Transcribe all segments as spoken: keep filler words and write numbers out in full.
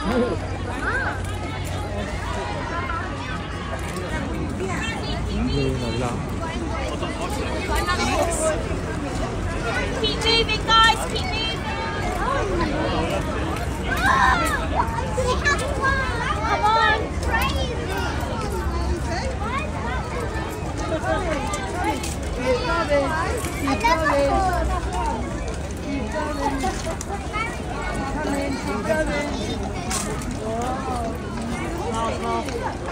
Keep moving, guys. Keep moving. Come on. Crazy. Keep going. Keep going. Keep going. Come in. Keep going. Wow. Half,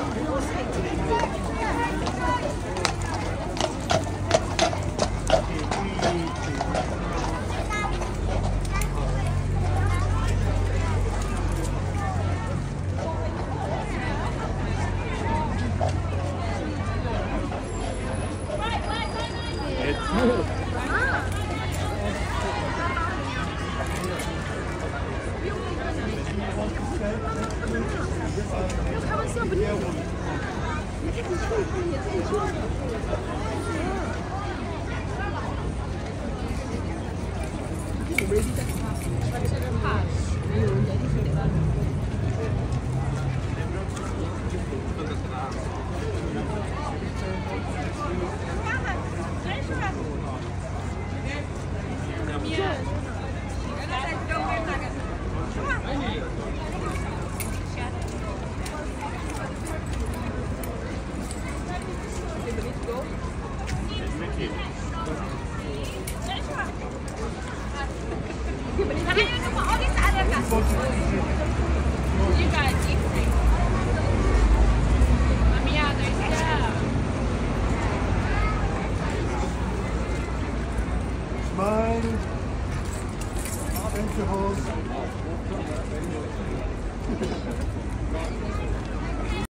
Smile. Thank you, host.